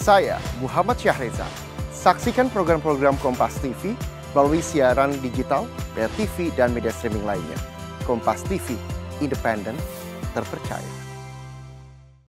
Saya Muhammad Syahreza. Saksikan program-program Kompas TV melalui siaran digital, pay TV, dan media streaming lainnya. Kompas TV, independen, terpercaya.